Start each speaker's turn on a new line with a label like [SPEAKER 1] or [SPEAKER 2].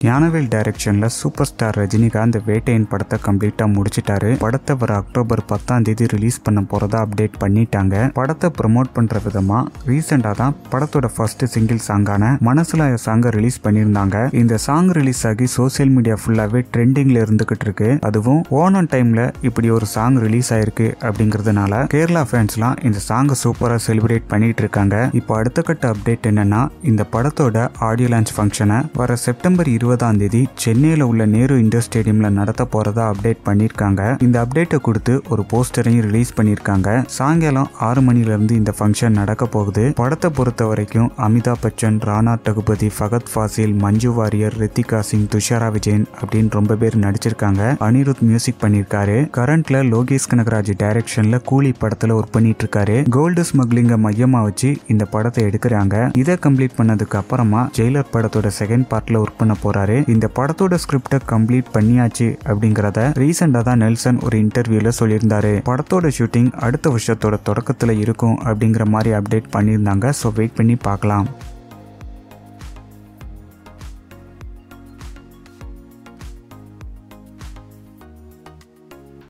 [SPEAKER 1] ஞானவேல் டைரக்ஷன்ல super star Rajinikanth Vettaiyan படத்தை கம்ப்ளீட்டா முடிச்சிட்டாரு. படத்தை வர அக்டோபர் 10 ரிலீஸ் பண்ண போறதா அப்டேட் பண்ணிட்டாங்க. படத்தை ப்ரமோட் பண்ற விதமா ரீசெண்டா தான் படத்தோட ஃபர்ஸ்ட் சிங்கிள் சாங்கான மனசுல சாங்க ரிலீஸ் பண்ணியிருந்தாங்க. இந்த சாங் ரிலீஸ் ஆகி சோசியல் மீடியா ஃபுல்லாவே ட்ரெண்டிங்ல இருந்துகிட்டு இருக்கு. அதுவும் ஓணம் டைம்ல இப்படி ஒரு சாங் ரிலீஸ் ஆயிருக்கு அப்படிங்கறதுனால கேரளா ஃபேன்ஸ்லாம் இந்த சாங்கை சூப்பரா செலிப்ரேட் பண்ணிட்டு இருக்காங்க. இப்போ அடுத்த கட்ட அப்டேட் என்னன்னா, இந்த படத்தோட ஆடியோ லான்ச் ஃபங்க்ஷனை வர செப்டம்பர் 20 சென்னையில உள்ள நேரு இண்டோர் ஸ்டேடியம்ல நடத்த போறதா அப்டேட் பண்ணிருக்காங்க. இந்த அப்டேட்டை கொடுத்து ஒரு போஸ்டரையும் ரிலீஸ் பண்ணிருக்காங்க. சாயங்காலம் 6 மணில இருந்து இந்த ஃபங்க்ஷன் நடக்க போகுது. படத்தை பொறுத்த வரைக்கும் அமிதாப் பச்சன், ராணா டகுபதி, ஃபகத் ஃபாசில், மஞ்சு வாரியர், ரித்திகா சிங், துஷாரா விஜயன் அப்படின்னு ரொம்ப பேர் நடிச்சிருக்காங்க. அனிருத் மியூசிக் பண்ணிருக்காரு. கரண்ட்ல லோகேஷ் கனகராஜ் டைரக்ஷன்ல கூலி படத்துல ஒர்க் பண்ணிட்டு இருக்காரு. கோல்டு ஸ்மக்லிங்க மையமா வச்சு இந்த படத்தை எடுக்கிறாங்க. இதை கம்ப்ளீட் பண்ணதுக்கு அப்புறமா ஜெயிலர் படத்தோட செகண்ட் பார்ட்ல ஒர்க் பண்ண போறாரு. இந்த படத்தோட ஸ்கிரிப்டை கம்ப்ளீட் பண்ணியாச்சு அப்படிங்கறத ரீசெண்டா தான் நெல்சன் ஒரு இன்டர்வியூல சொல்லியிருந்தாரு. படத்தோட ஷூட்டிங் அடுத்த வருஷத்தோட தொடக்கத்துல இருக்கும் அப்படிங்கிற மாதிரி அப்டேட் பண்ணியிருந்தாங்க. ஸோ வெயிட் பண்ணி பார்க்கலாம்.